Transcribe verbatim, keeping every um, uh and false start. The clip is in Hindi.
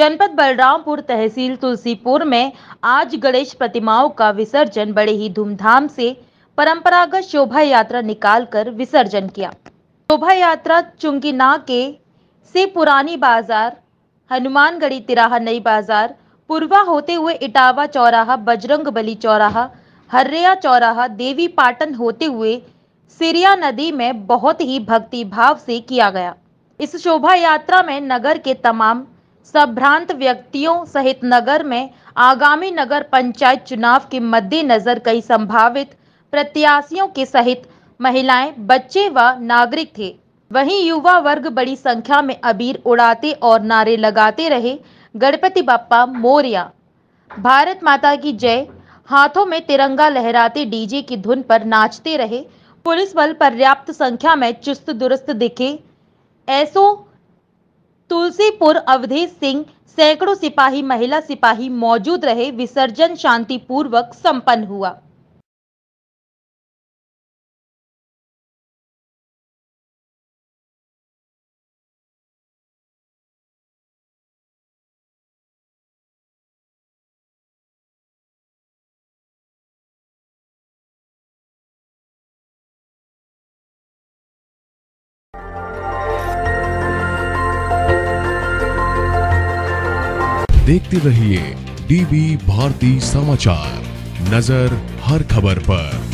जनपद बलरामपुर तहसील तुलसीपुर में आज गणेश प्रतिमाओं का विसर्जन बड़े ही धूमधाम से परंपरागत शोभा यात्रा निकालकर विसर्जन किया। शोभा यात्रा चुंगीनाके से पुरानी बाजार, हनुमानगढ़ी तिराहा नई बाजार, पुरवा होते हुए इटावा चौराहा, बजरंग बली चौराहा, हर्रेया चौराहा, देवी पाटन होते हुए सिरिया नदी में बहुत ही भक्ति भाव से किया गया। इस शोभा यात्रा में नगर के तमाम संभ्रांत व्यक्तियों सहित नगर में आगामी नगर पंचायत चुनाव के मद्देनजर कई संभावित प्रत्याशियों के सहित महिलाएं, बच्चे व नागरिक थे। वहीं युवा वर्ग बड़ी संख्या में अबीर उड़ाते और नारे लगाते रहे। गणपति बप्पा मोरया, भारत माता की जय, हाथों में तिरंगा लहराते डीजे की धुन पर नाचते रहे। पुलिस बल पर्याप्त संख्या में चुस्त दुरुस्त दिखे। ऐसो तुलसीपुर अवधेश सिंह, सैकड़ों सिपाही, महिला सिपाही मौजूद रहे। विसर्जन शांतिपूर्वक संपन्न हुआ। देखते रहिए डीबी भारती समाचार, नजर हर खबर पर।